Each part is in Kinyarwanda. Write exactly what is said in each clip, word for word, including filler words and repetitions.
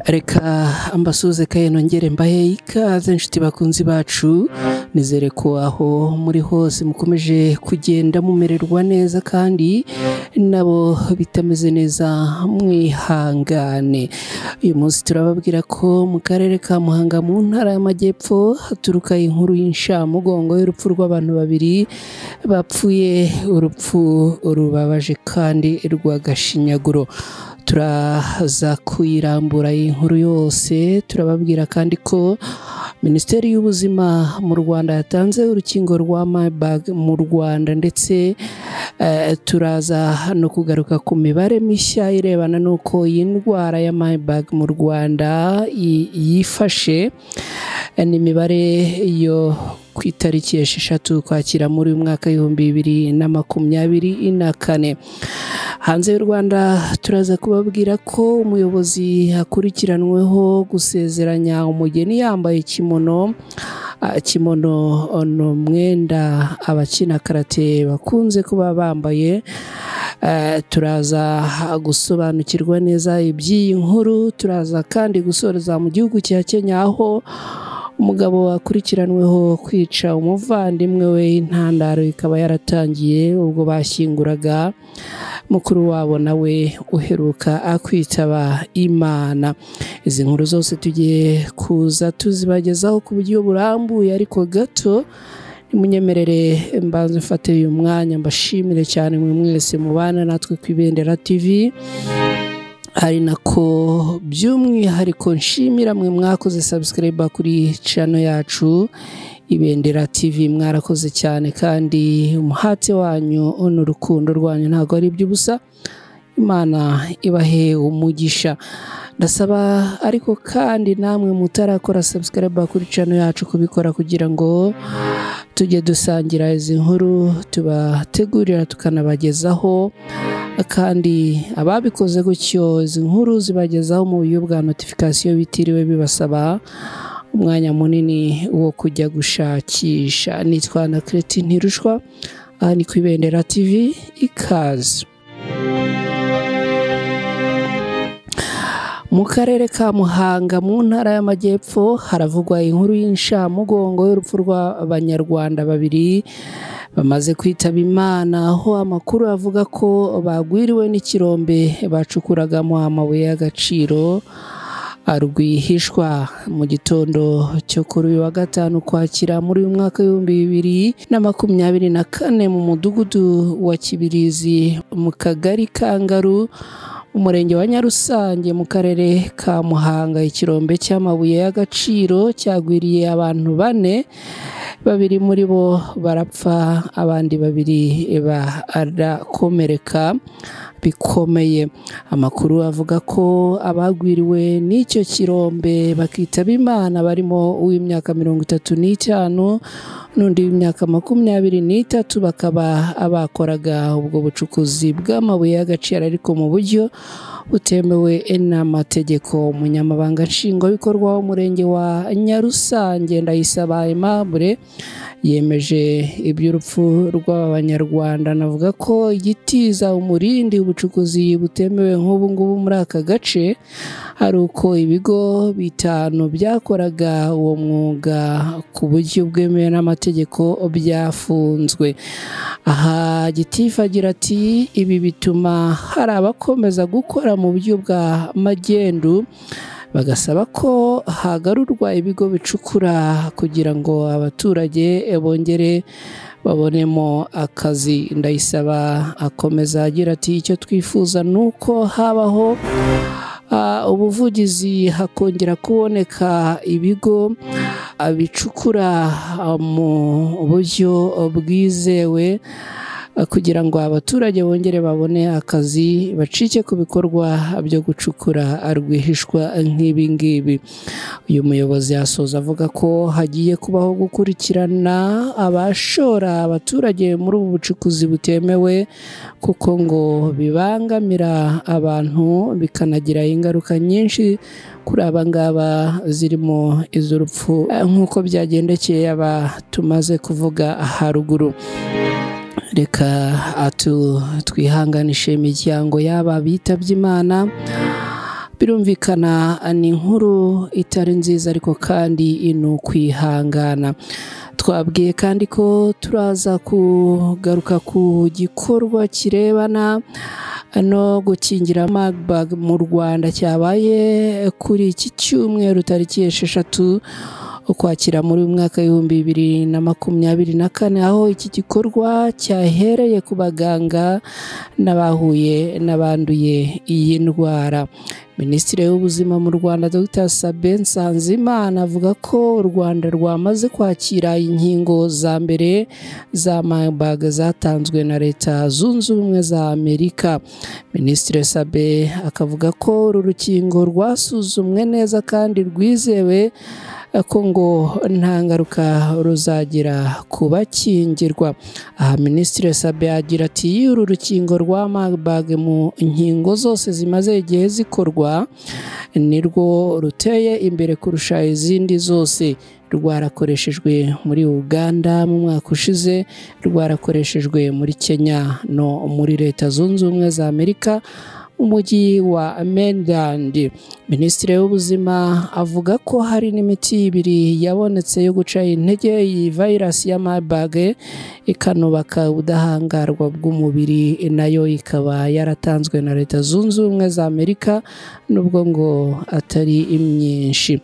Reka ambasuze kaye nongere mbahe ikaze inshuti bakunzi bacu, nizere ko aho muri hose mukomeje kugenda mumererwa neza kandi nabo bitameze neza mwihangane. Uyu munsi turababwira ko mu karere ka Muhanga mu ntara y'Amajyepfo haturuka inkuru y'inshamugongo y'urupfu rw'abantu babiri bapfuye, urupfu rubabaje kandi rw'agashinyaguro. Turaza kuyirambura inkuru yose, turababwira kandi ko Minisiteri y'Ubuzima mu Rwanda yatanze urukingo rwa Marburg mu Rwanda, ndetse uh, turaza no kugaruka ku mibare mishya irebana n'uko iyi ndwara ya Marburg mu Rwanda yifashe. Ni imibare yo ku itariki esheshatu Ukwakira muri uyu mwaka w'ibihumbi bibiri na makumyabiri na kane. Hanze y'u Rwanda turaza kubabwira ko umuyobozi akurikiranweho gusezeranya umugeni yambaye kimono. Kimono ni umwenda abakina karate bakunze kuba bambaye. Uh, turaza gusobanukirwa neza iby'iyi nkuru. Turaza kandi gusoreza mu gihugu cya Kenya, aho umugabo wakurikiranweho kwica umuvandimwe we, intandaro ikaba yaratangiye ubwo bashyinguraga mukuru wabo nawe uheruka akwitaba Imana. Izi nkuru zose tugiye kuza tuzibagezaho ku buryo burambuye, ariko gato nimunyemerere mbanze mfate uyu mwanya mbashimire cyane mwe mwese mubana natwe ku Ibendera T V, hari nako by'umwihariko nshimira mwe mwakoze subscribe kuri channel yacu Ibendera T V. Mwarakoze cyane kandi umuhate wanyu n'urukundo rwanyu ntago ari iby'ubusa. Imana ibahe umugisha. Ndasaba ariko kandi namwe mutarakora subscribe kuri channel yacu kubikora, kugira ngo tujye dusangira izi nkuru tubategurira tukanabagezaho, kandi ababikoze gutyo izi nkuru zibagezaho mu buryo bwa notification bitiriwe bibasaba umwanya munini wo kujya gushakisha. Nitwa na Kreti Ntirushwa, aha ni ku Ibendera T V. Ikaze. Mu karere ka Muhanga mu ntara y'Amajyepfo haravugwa inkuru y'inshamugongo y'urupfu rw'Abanyarwanda babiri bamaze kwitaba Imana, aho amakuru avuga ko bagwiriwe n'ikirombe bacukuragamo amabuye y'agaciro rwihishwa. Mu gitondo cyo kuri uyu wa gatanu Ukwakira muri uyu mwaka w'ibihumbi bibiri na makumyabiri na kane mu mudugudu wa Kibirizi mu kagari ka Ngaru, umurenge wa Nyarusange mu karere ka Muhanga, ikirombe cy'amabuye y'agaciro cyagwiriye abantu bane. Babiri muri bo barapfa, abandi babiri barakomereka bikomeye. Amakuru avuga ko abagwiriwe n'icyo kirombe bakitaba Imana barimo uw'imyaka mirongo itatu n'itanu n'undi w'imyaka makumyabiri n'itatu, bakaba abakoraga ubwo bucukuzi bw'amabuye y'agaciro ariko mu buryo butemewe n'amategeko. Umunyamabanga nshingwabikorwa w'umurenge wa Nyarusange Ndayisaba Aimable yemeje iby'urupfu rw'Abanyarwanda. Navuga ko igitiza umurindi ubucukuzi butemewe nk'ubu ngubu muri aka gace hari uko ibigo bitanu byakoraga uwo mwuga ku buryo bwemewe n'amategeko byafunzwe. Aha Gitifu agira ati ibi bituma hari abakomeza gukora mu buryo bwa magendu, bagasaba ko hagarurwa ibigo bicukura kugira ngo abaturage bongere babonemo akazi. Ndayisaba akomeza agira ati icyo twifuza nuko habaho uh, ubuvugizi, hakongera kuboneka ibigo bicukura uh, mu buryo bwizewe, kugira ngo abaturage bongere babone akazi, bacike ku bikorwa byo gucukura rwihishwa nk'ibi ngibi. Uyu muyobozi yasoza avuga ko hagiye kubaho gukurikirana abashora abaturage muri ubu bucukuzi butemewe, kuko ngo bibangamira abantu bikanagira ingaruka nyinshi kuri aba ngaba zirimo iz'urupfu nk'uko byagendekeye aba tumaze kuvuga haruguru. Reka atu twihanganishe imiryango y'aba bitabye Imana, birumvikana ni inkuru itari nziza ariko kandi ni ukwihangana. Twabwiye kandi ko turaza kugaruka ku gikorwa kirebana no gukingira Marburg mu Rwanda cyabaye kuri iki cyumweru tariki esheshatu ukwakira muri mwaka w'ibihumbi bibiri na makumyabiri na kane, aho iki gikorwa cyahereye ku baganga n'abahuye n'abanduye iyi ndwara. Minisitiri w'ubuzima mu Rwanda Dr Sabin Nsanzimana avuga ko u Rwanda rwamaze kwakira inkingo za mbere za Marburg zatanzwe na Leta Zunze Ubumwe za Amerika. Minisitiri Sabin akavuga ko uru rukingo rwasuzumwe neza kandi rwizewe ko ngo nta ngaruka ruzagira ku bakingirwa. Aha Minisitiri Sabin agira ati uru rukingo rwa Marburg mu nkingo zose zimaze igihe zikorwa nirwo ruteye imbere kurusha izindi zose. Rwarakoreshejwe muri Uganda mu mwaka ushize, rwarakoreshejwe muri Kenya no muri Leta Zunze Ubumwe za Amerika umujyi wa Maryland. Minisitiri w'ubuzima avuga ko hari n'imiti ibiri yabonetse yo guca intege iyi virus ya Marburg ikanubaka ubudahangarwa bw'umubiri, nayo ikaba yaratanzwe na Leta Zunze Ubumwe za Amerika nubwo ngo atari imyinshi.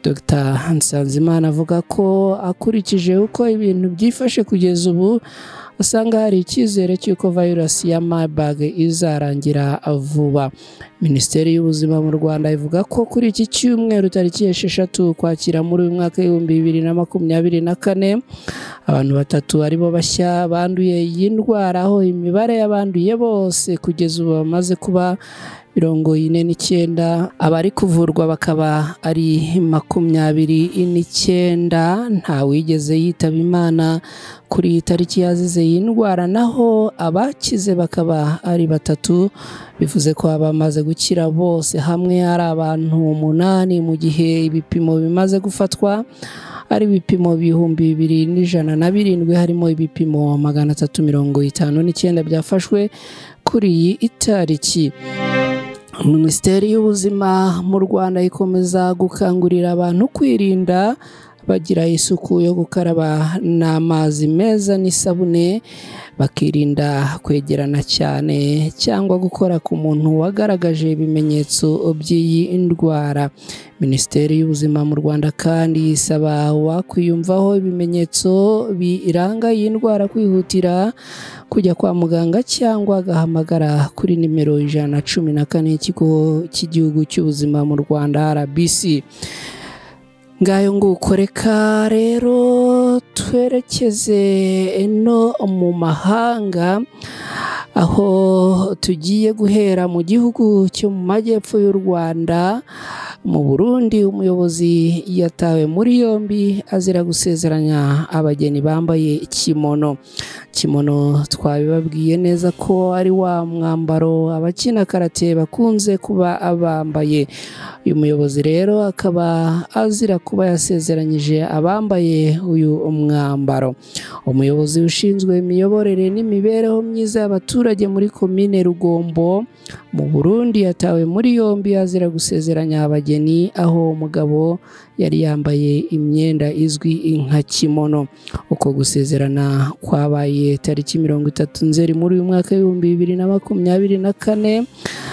Dr Nsanzimana avuga ko akurikije uko ibintu byifashe kugeza ubu usanga hari icyizere cy'uko virus ya Marburg izarangira vuba. Minisiteri y'ubuzima mu Rwanda ivuga ko kuri iki cyumweru tariki esheshatu kwakira muri uyu mwaka w'ibihumbi bibiri na makumyabiri na kane abantu batatu aribo bashya banduye iyi ndwara, aho imibare y'abanduye bose kugeza ubu bamaze kuba mirongo ine n'icyenda, abari kuvurwa bakaba ari makumyabiri n'icyenda. Nta wigeze yitaba Imana kuri iyi tariki yazize iyi ndwara, naho abakize bakaba ari batatu, bivuze ko abamaze gukira bose hamwe ari abantu umunani, mu gihe ibipimo bimaze gufatwa ari ibipimo ibihumbi bibiri n'ijana na birindwi, harimo ibipimo magana atatu mirongo itanu n'icyenda byafashwe kuri iyi itariki. Minisiteri y'ubuzima mu Rwanda ikomeza gukangurira abantu kwirinda bagira isuku yo gukaraba n'amazi meza n'isabune, bakirinda kwegerana cyane cyangwa gukora ku muntu wagaragaje ibimenyetso by'iyi ndwara. Minisiteri y'ubuzima mu Rwanda kandi isaba wakwiyumvaho ibimenyetso biranga iyi ndwara kwihutira kujya kwa muganga cyangwa agahamagara kuri nimero ijana na cumi na kane y'ikigo cy'igihugu cy'ubuzima mu Rwanda R B C. Ngayo nguko reka rero twerekeze no mu mahanga, aho tugiye guhera mu gihugu cyo mu majyepfo y'u Rwanda. Mu Burundi umuyobozi yatawe muri yombi azira gusezeranya abageni bambaye kimono. Kimono twabibabwiye neza ko ari wa mwambaro abakina karate bakunze kuba bambaye. Uyu muyobozi rero akaba azira kuba yasezeranyije abambaye uyu mwambaro. Umuyobozi ushinzwe imiyoborere n'imibereho myiza y'abaturage muri komine Rugombo mu Burundi yatawe muri yombi azira gusezeranya abageni, aho umugabo yari yambaye imyenda izwi nka kimono. Uko gusezerana kwabaye tariki mirongo itatu Nzeri muri uyu mwaka w'ibihumbi bibiri na makumyabiri na kane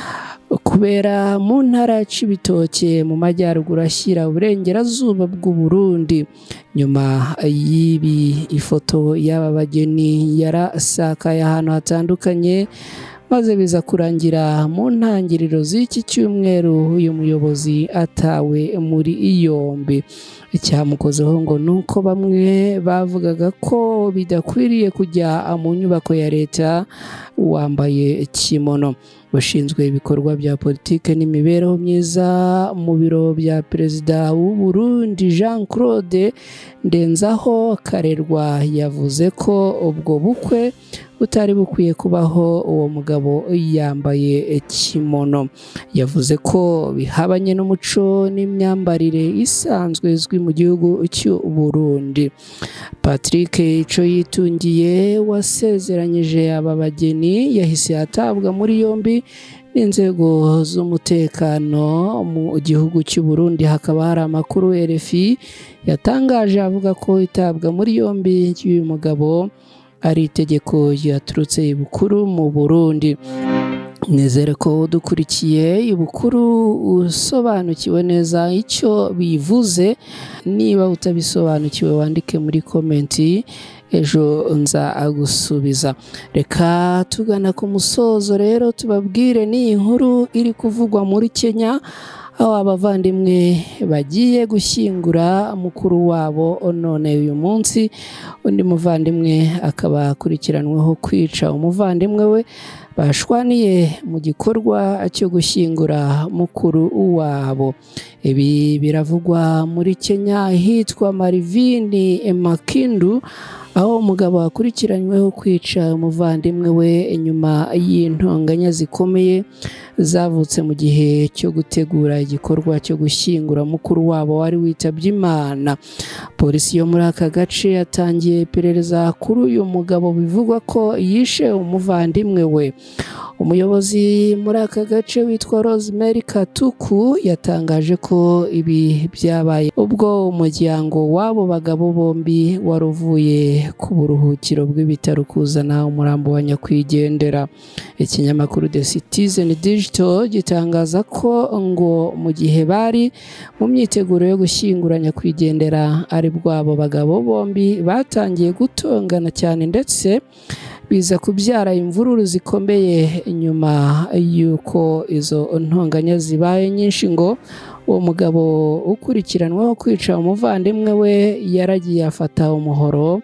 kubera mu ntara ya Cibitoke mu majyaruguru ashyira uburengerazuba bw'u Burundi. Nyuma y'ibi ifoto y'aba bageni yarasakaye ahantu hatandukanye, maze biza kurangira mu ntangiriro z'iki cyumweru uyu muyobozi atawe muri yombi. Icyamukozeho ngo nuko bamwe bavugaga ko bidakwiriye kujya mu nyubako ya leta wambaye kimono. Bashinzwe ibikorwa bya politike n'imibereho myiza mu biro bya Perezida w'u Burundi Jean Claude Ndenzaho Karerwa yavuze ko ubwo bukwe butari bukwiye kubaho uwo mugabo yambaye kimono. Yavuze ko bihabanye n'umuco n'imyambarire isanzwe izwi mu gihugu cy'u Burundi. Patrick Ico yitungiye wasezeranyije aba bageni yahise atabwa muri yombi n'inzego z'umutekano mu gihugu cy'u Burundi. Hakaba hari amakuru R F I yatangaje avuga ko itabwa muri yombi y'uyu mugabo ari itegeko ryaturutse ibukuru mu Burundi. Nizere ko dukurikiye ibukuru usobanukiwe neza icyo bivuze. Niba utabisobanukiwe wandike muri komenti, ejo nza agusubiza. Reka tugana ku musozo rero tubabwire ni inkuru iri kuvugwa muri Kenya, aho abavandimwe bagiye gushyingura mukuru wabo none uyu munsi undi muvandimwe akaba akurikiranweho kwica umuvandimwe we bashwaniye mu gikorwa cyo gushyingura mukuru wabo. Ibi biravugwa muri Kenya hitwa Marivini Makindu, aho umugabo akurikiranyweho kwica umuvandimwe we nyuma y'intonganya zikomeye zavutse mu gihe cyo gutegura igikorwa cyo gushyingura mukuru wabo wari witabye Imana. Polisi yo muri aka gace yatangiye iperereza kuri uyu mugabo bivugwa ko yishe umuvandimwe we. Umuyobozi muri aka gace witwa Rosemary Katuku yatangaje ko ibi byabaye ubwo umuryango w'abo bagabo bombi wari uvuye ku buruhukiro bw'ibitaro kuzana umurambo wa nyakwigendera. Ikinyamakuru The Citizen Digital gitangaza ko ngo mu gihe bari mu myiteguro yo gushyingura nyakwigendera ari bwo abo bagabo bombi batangiye gutongana cyane, ndetse biza kubyara imvururu zikomeye. Nyuma y'uko izo ntonganya zibaye nyinshi ngo uwo mugabo ukurikiranweho kwica umuvandimwe we yaragiye afata umuhoro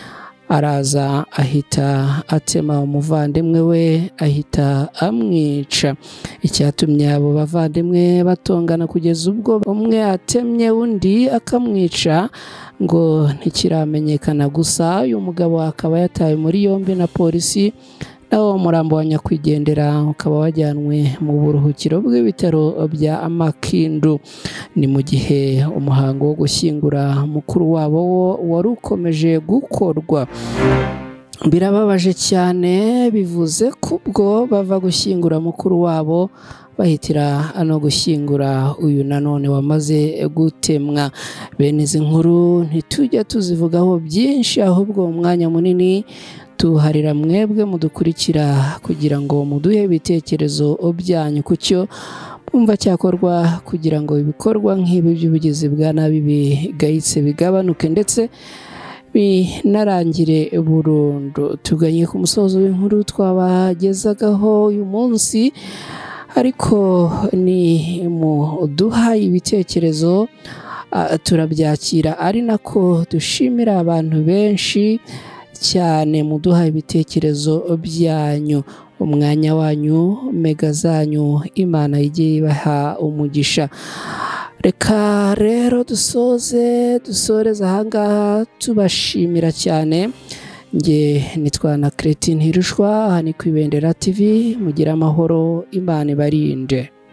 araza ahita atema umuvandimwe we ahita amwica. Icyatumye abo bavandimwe batongana kugeza ubwo umwe atemye undi akamwica ngo ntikiramenyekana. Gusa uyu mugabo akaba yatawe muri yombi na polisi, naho umurambo wa nyakwigendera ukaba wajyanwe mu buruhukiro bw'ibitaro bya Makindu. Ni mu gihe umuhango wo gushyingura mukuru wabo wo wari ukomeje gukorwa. Birababaje cyane, bivuze ko ubwo bava gushyingura mukuru wabo bahitira no gushyingura uyu nanone wamaze gutemwa. Bene izi nkuru ntitujya tuzivugaho byinshi, ahubwo umwanya munini tuharira mwebwe mudukurikira kugira ngo muduhe ibitekerezo byanyu ku cyo mwumva cyakorwa kugira ngo ibikorwa nk'ibi by'ubugizi bwa nabi bigayitse bigabanuke ndetse binarangire burundu. Tuganye ku musozo w'inkuru twabagezagaho uyu munsi, ariko ni mu duha ibitekerezo turabyakira, ari nako dushimira abantu benshi cyane muduha ibitekerezo byanyu. Umwanya wanyu, mega zanyu, Imana igiye ibaha umugisha. Reka rero dusoze dusoreza ahangaha tubashimira cyane. Nge nitwa na Cretin Hirushwa, aha ni ku Ibendera T V. Mugira amahoro, Imana ibarinde.